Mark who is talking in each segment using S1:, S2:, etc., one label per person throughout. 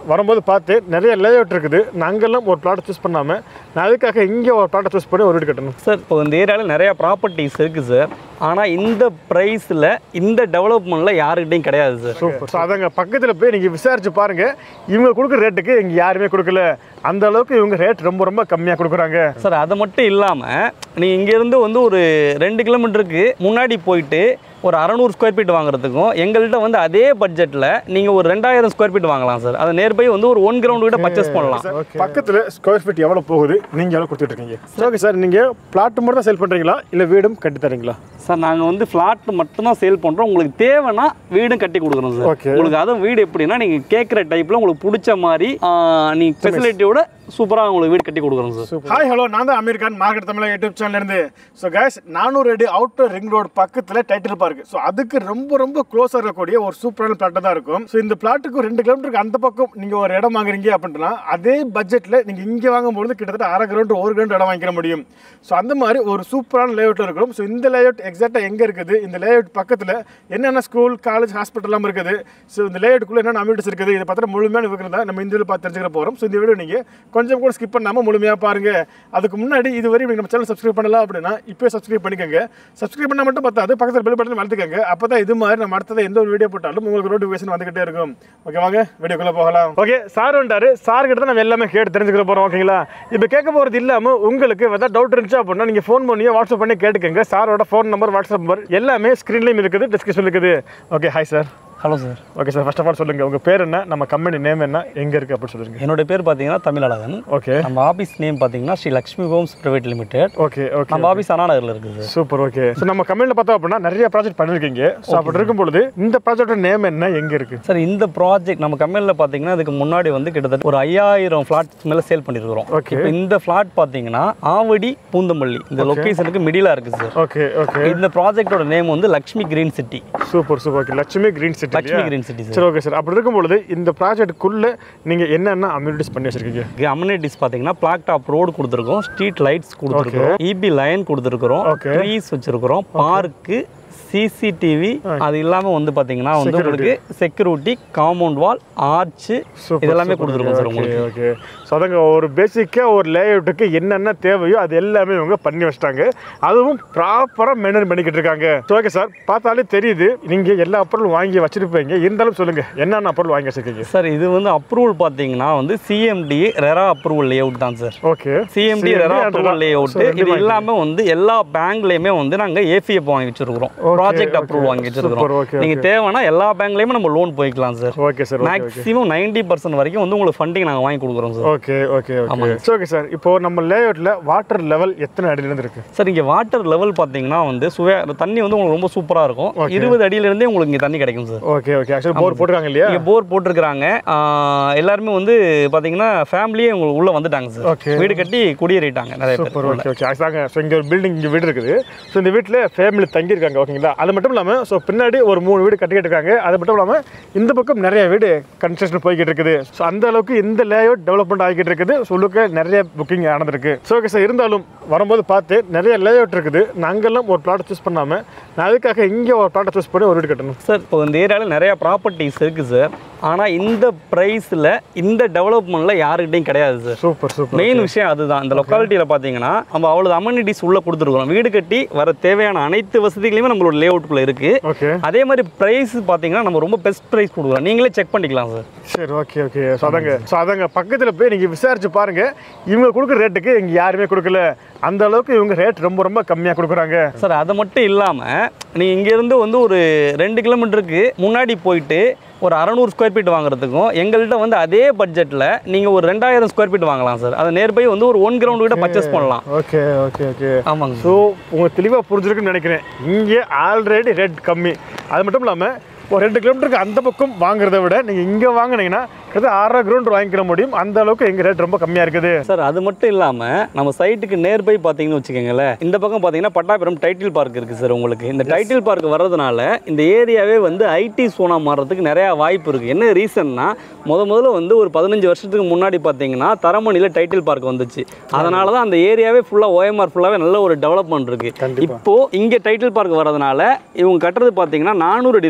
S1: வரும்போது பார்த்து நிறைய லேஅவுட் இருக்குது. நாங்கெல்லாம் ஒரு பிளாட் சூஸ் பண்ணாமல் நான் அதுக்காக இங்கே ஒரு பிளாட்டை சூஸ் பண்ணி ஒரு வீடு கட்டணும்
S2: சார். இப்போ இந்த ஏரியாவில் நிறையா ப்ராப்பர்ட்டிஸ் இருக்குது சார். ஆனால் இந்த ப்ரைஸில் இந்த டெவலப்மெண்ட்டில் யாருக்கிட்டையும் கிடையாது சார்.
S1: சூப்பர். ஸோ அதங்க பக்கத்தில் போய் நீங்கள் விசாரிச்சு பாருங்கள். இவங்க கொடுக்குற ரேட்டுக்கு இங்கே யாருமே கொடுக்கல. அந்த அளவுக்கு இவங்க ரேட் ரொம்ப ரொம்ப கம்மியாக கொடுக்குறாங்க
S2: சார். அது மட்டும் இல்லாமல் நீங்கள் இங்கேருந்து வந்து ஒரு 2 கிலோமீட்டருக்கு முன்னாடி போயிட்டு ஒரு 600 ஸ்கொயர் ஃபீட் வாங்குறதுக்கும் எங்கள்கிட்ட வந்து அதே பட்ஜெட்டில் நீங்கள் ஒரு 2000 ஸ்கொயர் ஃபீட் வாங்கலாம் சார். அது நேர்பை வந்து ஒரு 1 கிரவுண்ட் கிட்ட பர்ச்சேஸ் பண்ணலாம்.
S1: பக்கத்தில் ஸ்கொயர் ஃபீட் எவ்வளோ போகுது, நீங்கள் எவ்வளோ கொடுத்துட்ருக்கீங்க? Okay sir. நீங்கள் பிளாட் மட்டும் தான் சேல் பண்ணுறீங்களா இல்லை வீடும் கட்டி தரீங்களா?
S2: சார் நாங்கள் வந்து ஃப்ளாட் மட்டும்தான் சேல் பண்ணுறோம். உங்களுக்கு தேவைன்னா வீடும் கட்டி கொடுக்குறோம் சார். உங்களுக்கு அதுவும் வீடு எப்படின்னா நீங்கள் கேட்குற டைப்பில் உங்களுக்கு பிடிச்ச மாதிரி நீங்கள் ஃபெசிலிட்டியோட சூப்பராக உங்களுக்கு வீடு கட்டி கொடுக்குறோம் சார்.
S1: ஹாய் ஹலோ, நான் தான் அமீர் கான், மார்க்கெட் தமிழ் யூடியூப் சேனல்லேருந்து. ஸோ கைஸ், 400 அடி அவுட்டர் ரிங் ரோடு பக்கத்தில் டைட்டில் பார்க். ஸோ அதுக்கு ரொம்ப ரொம்ப க்ளோஸாக இருக்கக்கூடிய ஒரு சூப்பரான பிளாட்டாக தான் இருக்கும். ஸோ இந்த பிளாட்டுக்கு 2 கிலோமீட்டருக்கு அந்த பக்கம் நீங்கள் ஒரு இடம் வாங்குறீங்க அப்படின்னா அதே பட்ஜெட்டில் நீங்கள் இங்கே வாங்கும்போது கிட்டத்தட்ட 1/2 கிரவுண்ட் 1 கிரவுண்ட் இடம் வாங்கிக்க முடியும். ஸோ அந்த மாதிரி ஒரு சூப்பரான லேஅவுட்டில் இருக்கும். ஸோ இந்த லேஅவுட் எக்ஸாக்டாக எங்கே இருக்குது, இந்த லேஅவுட் பக்கத்தில் என்னென்ன ஸ்கூல் காலேஜ் ஹாஸ்பிட்டல்லாம் இருக்குது, ஸோ இந்த லேஅவுட்டுக்குள்ளே என்னென்ன அம்யூனிட்டிஸ் இருக்குது, இதை பற்றின முழுமையான விவரம் தான் நம்ம இந்த வீடியோ பார்த்து தெரிஞ்சுக்க போகிறோம். ஸோ இந்த வீடியோ நீங்கள் கொஞ்சம் கூட ஸ்கிப் பண்ணாமல் முழுமையாக பாருங்க. அதுக்கு முன்னாடி இதுவரை நீங்கள் நம்ம சேனல் சப்ஸ்கிரைப் பண்ணலாம் அப்படின்னா இப்போ சப்ஸ்கிரைப் பண்ணிக்கோங்க. சப்ஸ்கிரைப் பண்ணால் மட்டும் பார்த்தாது, பக்கத்தில் பெல் பட்டன் வளர்த்துக்கோங்க. அப்போ தான் இது மாதிரி நம்ம அடுத்தது எந்த ஒரு வீடியோ போட்டாலும் உங்களுக்கு நோட்டிஃபிகேஷன் வந்துகிட்டே இருக்கும். ஓகே, வாங்க வீடியோக்குள்ளே போகலாம். ஓகே, சார் வந்துட்டாரு. சார் கிட்ட தான் நம்ம எல்லாமே கேட்டு தெரிஞ்சுக்க போகிறோம். ஓகேங்களா? இப்போ கேட்க போகிறது இல்லாமல் உங்களுக்கு ஏதாவது டவுட் இருந்துச்சு அப்படின்னா நீங்கள் ஃபோன் பண்ணியோ வாட்ஸ்அப் பண்ணி கேட்டுக்கோங்க. சாரோட ஃபோன் நம்பர், வாட்ஸ்அப் நம்பர் எல்லாமே ஸ்க்ரீன்லேயும் இருக்குது, டிஸ்கிரிப்ஷன் இருக்குது. Okay, hi sir.
S2: Hello sir.
S1: Okay sir, first of all சொல்லுங்கள், உங்கள் பேர் என்ன, நம்ம கம்பெனி நேம் என்ன, எங்கே இருக்குது அப்படின்னு சொல்லுங்கள்.
S2: என்னோட பேர் பார்த்தீங்கன்னா தமிழழகன்.
S1: ஓகே.
S2: நம்ம ஆஃபீஸ் நேம் பார்த்தீங்கன்னா Sri Lakshmi homes private limited.
S1: Okay okay.
S2: நம்ம ஆஃபீஸ் அண்ணாநகரில் இருக்குது சார்.
S1: சூப்பர். ஓகே. ஸோ நம்ம கம்பெனியில் பார்த்தோம் அப்படின்னா நிறைய ப்ராஜெக்ட் பண்ணியிருக்கீங்க. ஸோ அப்படி இருக்கும்பொழுது இந்த ப்ராஜெக்டோட நேம் என்ன, எங்கே இருக்குது
S2: சார்? இந்த ப்ராஜெக்ட் நம்ம கம்பெனியில் பார்த்தீங்கன்னா இதுக்கு முன்னாடி வந்து கிட்டத்தட்ட ஒரு 5000 ஃப்ளாட்ஸ் மேலே சேல் பண்ணியிருக்கிறோம்.
S1: ஓகே.
S2: இப்போ இந்த ஃப்ளாட் பார்த்தீங்கன்னா ஆவடி பூந்தமல்லி இந்த லொக்கேஷனுக்கு மிடிலாக இருக்குது சார்.
S1: Okay okay.
S2: இந்த ப்ராஜெக்டோட நேம் வந்து Lakshmi green city.
S1: Super super. Okay, Lakshmi green city.
S2: Lakshmi green city.
S1: சரி, ஓகே சார். அப்படி இருக்கும்பொழுது இந்த ப்ராஜெக்ட்டுக்குள்ளே நீங்கள் என்னென்ன அம்யூனிட்டிஸ் பண்ணி வச்சிருக்கீங்க?
S2: அம்யூனிட்டிஸ் பார்த்தீங்கன்னா பிளாக் டாப் ரோடு கொடுத்துருக்கோம், ஸ்ட்ரீட் லைட்ஸ் கொடுத்துருக்கோம், இபி லைன் கொடுத்துருக்கிறோம், ட்ரீஸ் வச்சிருக்கிறோம், பார்க்கு, சிசிடிவி, அது இல்லாமல் வந்து பார்த்தீங்கன்னா வந்து உங்களுக்கு செக்யூரிட்டி, காம்பவுண்ட் வால், ஆர்ச்சு இதெல்லாமே கொடுத்துருக்கோம் சார் உங்களுக்கு.
S1: ஓகே. ஸோ அதங்க ஒரு பேசிக்காக ஒரு லேஅவுட்டுக்கு என்னென்ன தேவையோ அது எல்லாமே இவங்க பண்ணி வச்சிட்டாங்க. அதுவும் ப்ராப்பராக மெயின்டைன் பண்ணிக்கிட்டு இருக்காங்க. ஓகே சார், பார்த்தாலே தெரியுது நீங்கள் எல்லா பொருளும் வாங்கி வச்சிருப்பீங்க. இருந்தாலும் சொல்லுங்கள், என்னென்ன பொருள் வாங்கி வச்சிருக்கீங்க?
S2: சார் இது வந்து அப்ரூவல் பார்த்தீங்கன்னா வந்து சிஎம்டி ரெரா அப்ரூவல் லேஅவுட் தான் சார்.
S1: Okay.
S2: CMD RERA approval layout. இது இல்லாமல் வந்து எல்லா பேங்க்லேயுமே வந்து நாங்கள் ஏபிஎஃப் வாங்கி வச்சிருக்கிறோம், ப்ராஜெக்ட் அப்ரூவல் வாங்கி வச்சிருக்கிறோம். நீங்க தேவைன்னா எல்லா பேங்க்லயுமே நம்ம லோன் போய்க்கலாம் சார்.
S1: Okay sir.
S2: மேக்ஸிமம் 90% வரைக்கும் வந்து உங்களுக்கு ஃபண்டிங் நாங்கள் வாங்கி கொடுக்குறோம் sir.
S1: Okay okay okay. Okay sir, இப்போ நம்ம லேஅவுட்ல வாட்டர் லெவல் எத்தனை அடியிலிருந்து இருக்கு
S2: சார்? இங்கே வாட்டர் லெவல் பார்த்தீங்கன்னா வந்து தண்ணி வந்து உங்களுக்கு ரொம்ப சூப்பராக இருக்கும். 20 அடியிலிருந்தே உங்களுக்கு இங்கே தண்ணி கிடைக்கும் sir.
S1: Okay okay. Actually bore போட்டுருக்காங்க இல்லையா?
S2: இங்கே போர் போட்டிருக்காங்க. எல்லாருமே வந்து பார்த்தீங்கன்னா ஃபேமிலியே உங்களுக்கு உள்ள வந்துட்டாங்க சார்.
S1: ஓகே.
S2: வீடு கட்டி குடியேறிட்டாங்க நிறைய பேர்.
S1: Okay okay. ஆக்சுவலாக ஸோ இங்கே ஒரு பில்டிங், இங்கே வீடு இருக்குது. ஸோ இந்த வீட்டில் ஃபேமிலி தங்கியிருக்காங்க. ஓகேங்களா? அது மட்டும் இல்லாமல் ஸோ பின்னாடி ஒரு 3 வீடு கட்டிக்கிட்டு இருக்காங்க. அது மட்டும் இல்லாமல் இந்த பக்கம் நிறைய வீடு கன்ஸ்ட்ரக்ஷன் போய்கிட்டு இருக்குது. ஸோ அந்த அளவுக்கு இந்த லேஅவுட் டெவலப்மெண்ட் ஆகிட்டு இருக்குது. சொல்லுக்கு நிறைய புக்கிங் நடந்திருக்கு. ஸோ ஓகே சார், இருந்தாலும் வரும்போது பார்த்து நிறைய லேஅவுட் இருக்குது. நாங்கெல்லாம் ஒரு பிளாட் சூஸ் பண்ணாமல் நான் அதுக்காக இங்கே ஒரு பிளாட்டை சூஸ் பண்ணி ஒரு வீடு கட்டணும்
S2: சார். இப்போ இந்த ஏரியாவில் நிறைய ப்ராப்பர்ட்டிஸ் இருக்குது சார். ஆனால் இந்த ப்ரைஸில் இந்த டெவலப்மெண்ட்டில் யாருக்கிட்டையும் கிடையாது சார்.
S1: Super super.
S2: மெயின் விஷயம் அதுதான். இந்த லொக்காலிட்டியில் பார்த்தீங்கன்னா நம்ம அவ்வளோ அம்யூனிட்டிஸ் உள்ளே கொடுத்துருக்கோம். வீடு கட்டி வர தேவையான அனைத்து வசதிகளையுமே நம்மளோட லேஅவுட்டுக்குள்ளே இருக்குது.
S1: ஓகே.
S2: அதே மாதிரி ப்ரைஸ் பார்த்தீங்கன்னா நம்ம ரொம்ப பெஸ்ட் ப்ரைஸ் கொடுக்குறோம். நீங்களே செக் பண்ணிக்கலாம் சார்.
S1: சரி, ஓகே ஓகே. ஸோ அதங்க பக்கத்தில் போய் நீங்கள் விசாரிச்சு பாருங்கள். இவங்க கொடுக்குற ரேட்டுக்கு இங்கே யாருமே கொடுக்கல. அந்த அளவுக்கு இவங்க ரேட் ரொம்ப ரொம்ப கம்மியாக கொடுக்குறாங்க
S2: சார். அது மட்டும் இல்லாமல் நீங்கள் இங்கேருந்து வந்து ஒரு 2 கிலோமீட்டருக்கு முன்னாடி போயிட்டு ஒரு 600 ஸ்கொயர் ஃபீட் வாங்குறதுக்கும் எங்கள்கிட்ட வந்து அதே பட்ஜெட்டில் நீங்கள் ஒரு 2000 ஸ்கொயர் ஃபீட் வாங்கலாம் சார். அது நேர்பை வந்து ஒரு 1 கிரவுண்ட் கிட்ட பர்ச்சேஸ் பண்ணலாம்.
S1: Okay okay okay.
S2: ஆமாங்க.
S1: ஸோ உங்களுக்கு தெளிவாக புரிஞ்சிருக்குன்னு நினைக்கிறேன். இங்கே ஆல்ரெடி ரேட் கம்மி. அது மட்டும் இல்லாமல் ஒரு 2 கிலோமீட்டருக்கு அந்த பக்கம் வாங்குறத விட நீங்கள் இங்கே வாங்கினீங்கன்னா கிட்டத்தட்ட 6 கிரவுண்ட் வாங்கிக்கிற முடியும். அந்த அளவுக்கு எங்கள் ரேட் ரொம்ப கம்மியாக இருக்குது
S2: சார். அது மட்டும் இல்லாமல் நம்ம சைட்டுக்கு நேர்பை பார்த்தீங்கன்னு வச்சுக்கோங்களேன், இந்த பக்கம் பார்த்தீங்கன்னா பட்டாபிரம் டைட்டில் பார்க் இருக்குது சார். உங்களுக்கு இந்த டைட்டில் பார்க் வர்றதுனால இந்த ஏரியாவே வந்து ஐடி சோனா மாறுறதுக்கு நிறையா வாய்ப்பு இருக்குது. என்ன ரீசன்னா முதல்ல வந்து ஒரு 15 வருஷத்துக்கு முன்னாடி பார்த்தீங்கன்னா தரமணியில் டைட்டில் பார்க் வந்துச்சு. அதனால தான் அந்த ஏரியாவே ஃபுல்லாக ஓஎம்ஆர் ஃபுல்லாகவே நல்ல ஒரு டெவலப்மெண்ட் இருக்குது. இப்போது இங்கே டைட்டில் பார்க் வர்றதுனால இவங்க கட்டுறது பார்த்தீங்கன்னா 400 அடி ரோட்டுக்கு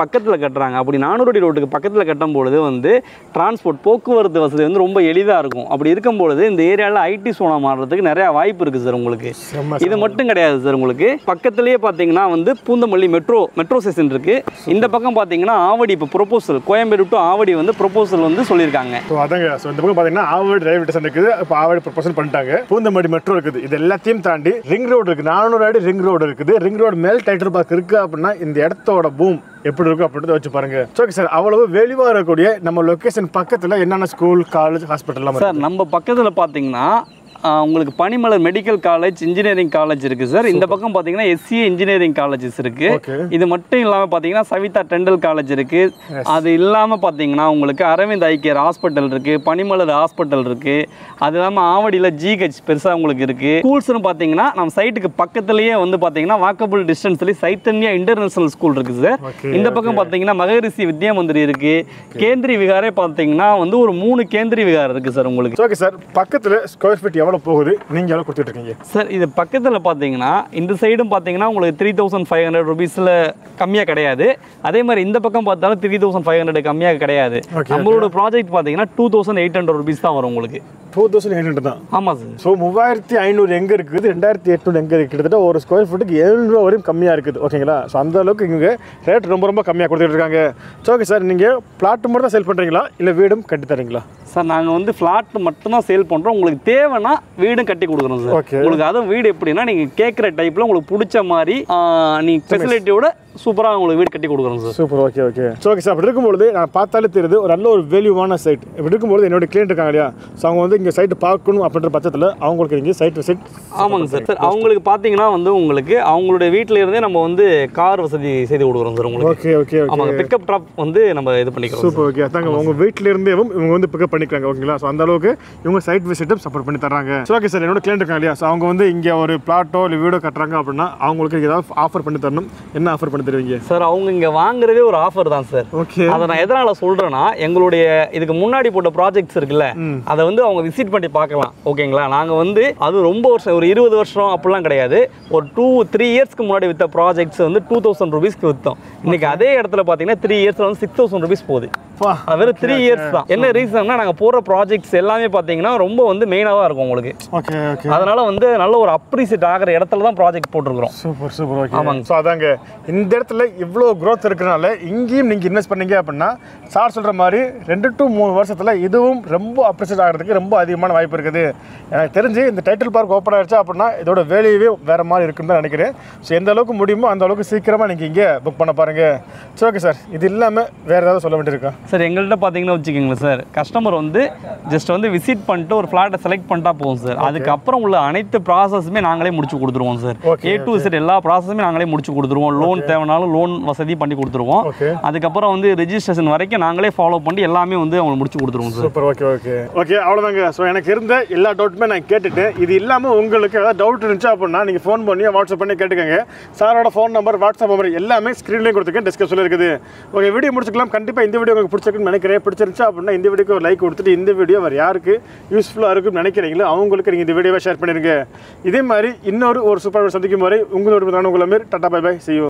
S2: பக்கத்தில் கட்டுறாங்க. அப்படி 400 அடி ரோட்டுக்கு பக்கத்தில் கட்டும்பொழுது வந்து டிரான்ஸ்போர்ட் போக்குவரத்து வசதி வந்து ரொம்ப எளிதாக இருக்கும். அப்படி இருக்கும்பொழுது இந்த ஏரியாவில் ஐடி சோனா மாறுறதுக்கு நிறையா வாய்ப்பு இருக்குது சார் உங்களுக்கு. இது மட்டும் கிடையாது சார், உங்களுக்கு பக்கத்துலேயே பார்த்தீங்கன்னா வந்து பூந்தமல்லி மெட்ரோ ஸ்டேஷன் இருக்குது. இந்த பக்கம் பார்த்தீங்கன்னா ஆவடி இப்போ ப்ரொபோசல் கோயம்பேடு டு ஆவடி வந்து ப்ரொபோசல் வந்து சொல்லியிருக்காங்க.
S1: அதாங்க இந்த பக்கம் பார்த்தீங்கன்னா ஆவடி ரயில்வே ஸ்டேஷன் இருக்குது. இப்போ ஆவடி ப்ரொபோசல் பண்ணிட்டாங்க. பூந்தமல்லி மெட்ரோ இருக்குது. இது எல்லாத்தையும் தாண்டி ரிங் ரோடு இருக்குது. 400 அடி ரிங் ரோடு இருக்குது. ரிங் ரோடு மேல் டைட்டில் பார்க் இருக்குது அப்படின்னா இந்த இடத்தோட பூம் எப்படி இருக்கும் அப்படின்றத வச்சு பாருங்க. ஓகே சார், அவ்வளவு வெளிவாக இருக்கக்கூடிய நம்ம லொக்கேஷன் பக்கத்தில் என்னென்ன ஸ்கூல் காலேஜ் ஹாஸ்பிட்டல்லாம்
S2: சார் நம்ம பக்கத்தில் பார்த்தீங்கன்னா உங்களுக்கு Panimalar medical college engineering college இருக்குது சார். இந்த பக்கம் பார்த்தீங்கன்னா எஸ்சிஏ இன்ஜினியரிங் காலேஜஸ் இருக்குது. இது மட்டும் இல்லாமல் பார்த்தீங்கன்னா சவிதா டெண்டல் காலேஜ் இருக்குது. அது இல்லாமல் பார்த்தீங்கன்னா உங்களுக்கு அரவிந்த் ஐ கேர் ஹாஸ்பிட்டல் இருக்குது, பனிமலர் ஹாஸ்பிட்டல் இருக்குது. அது இல்லாமல் ஆவடியில் ஜிஹெச் பெருசாக உங்களுக்கு இருக்குது. ஸ்கூல்ஸ்னு பார்த்தீங்கன்னா நம்ம சைட்டுக்கு பக்கத்துலேயே வந்து பார்த்தீங்கன்னா வாக்கபிள் டிஸ்டன்ஸ்லேயே சைத்தன்யா இன்டர்நேஷனல் ஸ்கூல் இருக்குது சார். இந்த பக்கம் பார்த்தீங்கன்னா மகரிஷி வித்யா மந்திரி இருக்குது. கேந்திரி விகாரே பார்த்தீங்கன்னா வந்து ஒரு 3 கேந்திரி விகாரம் இருக்குது சார் உங்களுக்கு.
S1: ஓகே சார், பக்கத்தில் ஸ்கொயர் ஃபீட் எவ்வளோ போகுது, நீங்கள் எவ்வளோ கொடுத்துட்டு இருக்கீங்க
S2: சார்? இது பக்கத்தில் பார்த்தீங்கன்னா இந்த சைடும் பார்த்தீங்கன்னா உங்களுக்கு 3500 rupeesல கம்மியாக கிடையாது. அதே மாதிரி இந்த பக்கம் பார்த்தாலும் 3500 கம்மியாக கிடையாது. நம்மளோட ப்ராஜெக்ட் பார்த்தீங்கன்னா 2800 rupees தான் வரும் உங்களுக்கு.
S1: 2800 தான்.
S2: ஆமாம் சார்.
S1: ஸோ 3500 எங்கே இருக்குது, 2800 எங்கே இருக்குது, கிட்டத்தட்ட ஒரு ஸ்கொயர் ஃபீட்டுக்கு 700 வரையும் கம்மியாக இருக்குது. ஓகேங்களா? ஸோ அந்த அளவுக்கு இங்கே ரேட் ரொம்ப கம்மியாக கொடுத்துட்டு இருக்காங்க. ஸோ ஓகே சார், நீங்கள் பிளாட் மட்டும் தான் சேல் பண்ணுறீங்களா இல்லை வீடும் கட்டி தரீங்களா?
S2: சார் நாங்கள் வந்து ஃப்ளாட் மட்டும்தான் சேல் பண்ணுறோம். உங்களுக்கு தேவைன்னா வீடும் கட்டி கொடுக்குறோம் சார். உங்களுக்கு அதுவும் வீடு எப்படின்னா நீங்கள் கேட்குற டைப்பில் உங்களுக்கு பிடிச்ச மாதிரி நீங்கள் ஃபெசிலிட்டியோட சூப்பராக உங்களுக்கு வீடு கட்டி கொடுக்குறோம் sir.
S1: Super. Okay okay sir, அப்படி இருக்கும்போது நான் பார்த்தாலே தெரியுது ஒரு நல்ல ஒரு வேல்யூவான சைட். இப்படி இருக்கும்போது என்னோட கிளைண்ட் இருக்காங்க இல்லையா, ஸோ அவங்க வந்து இங்கே சைட்டு பார்க்கணும் அப்படின்ற பட்சத்தில் அவங்களுக்கு இங்கே சைட் விசிட்.
S2: ஆமாங்க சார். சார் அவங்களுக்கு பார்த்தீங்கன்னா வந்து உங்களுக்கு அவங்களுடைய வீட்டில் இருந்தே நம்ம வந்து கார் வசதி செய்து கொடுக்குறோம் சார் உங்களுக்கு.
S1: ஓகே
S2: ஆமாங்க, பிக்கப் ட்ராப் வந்து நம்ம இது பண்ணிக்கிறோம்.
S1: சூப்பர். ஓகே, அதாங்க உங்கள் வீட்டில் இருந்தே இவங்க வந்து பிக்கப் பண்ணிக்கிறாங்க. ஓகேங்களா? ஸோ அந்த அளவுக்கு இவங்க சைட் விசிட்டும் சப்போர்ட் பண்ணி தர்றாங்க. ஸோ ஓகே சார், என்னோட கிளைண்ட் இருக்காங்க இல்லையா, ஸோ அவங்க வந்து இங்கே ஒரு பிளாட்டோ இல்லை வீடோ கட்டுறாங்க அப்படின்னா அவங்களுக்கு ஏதாவது ஆஃபர் பண்ணி தரணும். என்ன ஆஃபர் பண்ணி தருவீங்க
S2: சார்? அவங்க இங்கே வாங்குறதே ஒரு ஆஃபர் தான் சார்.
S1: ஓகே,
S2: அதை நான் எதனால் சொல்கிறேன்னா எங்களுடைய இதுக்கு முன்னாடி போட்ட ப்ராஜெக்ட்ஸ் இருக்குல்ல, அதை வந்து அவங்க விசிட் பண்ணி பார்க்கலாம். ஓகேங்களா? நாங்கள் வந்து அது ரொம்ப வருஷம், ஒரு 20 வருஷம் அப்படிலாம் கிடையாது, ஒரு 2-3 இயர்ஸ்க்கு முன்னாடி விற்ற ப்ராஜெக்ட்ஸ் வந்து 2000 rupeesக்கு விற்றோம். இன்னைக்கு அதே இடத்துல பார்த்தீங்கன்னா 3 இயர்ஸில் வந்து 6000 rupees போகுது. அது வெறும் 3 இயர்ஸ் தான். என்ன ரீசன்னா நாங்கள் போகிற ப்ராஜெக்ட்ஸ் எல்லாமே பார்த்தீங்கன்னா ரொம்ப வந்து மெயினாக தான் இருக்கும் உங்களுக்கு.
S1: ஓகே
S2: அதனால வந்து நல்ல ஒரு அப்ரிசியேட் ஆகிற இடத்துல தான் ப்ராஜெக்ட் போட்டிருக்கிறோம்.
S1: சூப்பர். ஓகே, ஆமாங்க. ஸோ அதாங்க இந்த இடத்துல இவ்வளோ க்ரோத் இருக்கிறனால இங்கேயும் நீங்கள் இன்வெஸ்ட் பண்ணீங்க அப்படின்னா சார் சொல்கிற மாதிரி 2 to 3 வருஷத்தில் இதுவும் ரொம்ப அப்ரிசியேட் ஆகிறதுக்கு ரொம்ப அதிகமான வாய்ப்பு இருக்குது. எனக்கு தெரிஞ்சு இந்த டைட்டில் பார்க் ஓப்பன் ஆகிடுச்சா அப்படின்னா இதோட வேலையவே வேறு மாதிரி இருக்குன்னு தான் நினைக்கிறேன். ஸோ எந்த அளவுக்கு முடியுமோ அந்த அளவுக்கு சீக்கிரமாக நீங்கள் இங்கே புக் பண்ண பாருங்கள். ஸோ ஓகே சார், இது இல்லாமல் வேறு ஏதாவது சொல்ல வேண்டியிருக்கா
S2: சார்? எங்கள்கிட்ட பார்த்தீங்கன்னா வச்சுக்கோங்களேன் சார், கஸ்டமர் வந்து ஜஸ்ட் வந்து விசிட் பண்ணிட்டு ஒரு ஃப்ளாட்டை செலக்ட் பண்ணிட்டா போகும் சார். அதுக்கப்புறம் உள்ள அனைத்து ப்ராசஸுமே நாங்களே முடிச்சு கொடுத்துருவோம் சார். A to Z எல்லா ப்ராசஸுமே நாங்களே முடிச்சு கொடுத்துருவோம். லோன் தேவைனாலும் லோன் வசதி பண்ணி கொடுத்துருவோம். அதுக்கப்புறம் வந்து ரெஜிஸ்ட்ரேஷன் வரைக்கும் நாங்களே ஃபாலோ பண்ணி எல்லாமே வந்து அவங்க முடிச்சு கொடுத்துருவோம் சார்.
S1: சூப்பர். ஓகே அவ்வளோதாங்க. ஸோ எனக்கு இருந்த எல்லா டவுட்டுமே நான் கேட்டுட்டேன். இது இல்லாமல் உங்களுக்கு ஏதாவது டவுட் இருந்துச்சு அப்படின்னா நீங்கள் ஃபோன் பண்ணி வாட்ஸ்அப் பண்ணி கேட்டுக்கோங்க. சாரோட ஃபோன் நம்பர், வாட்ஸ்அப் நம்பர் எல்லாமே ஸ்க்ரீன்லேயும் கொடுத்துருக்கேன், டிஸ்கிரிப்ஷனில் இருக்குது. ஓகே, வீடியோ முடிச்சுக்கலாம். கண்டிப்பாக இந்த வீடியோ உங்களுக்கு பிடிச்சிருக்குன்னு நினைக்கிறேன். பிடிச்சிருந்துச்சா அப்படின்னா இந்த வீடியோக்கு ஒரு லைக் கொடுத்துட்டு இந்த வீடியோ வேறு யாருக்கு யூஸ்ஃபுல்லாக இருக்குன்னு நினைக்கிறீங்களோ அவங்களுக்கு நீங்கள் இந்த வீடியோவை ஷேர் பண்ணிடுங்க. இதே மாதிரி இன்னொரு சூப்பர் சந்திக்கும் வரை உங்களோட உங்களை tata bye bye, see you.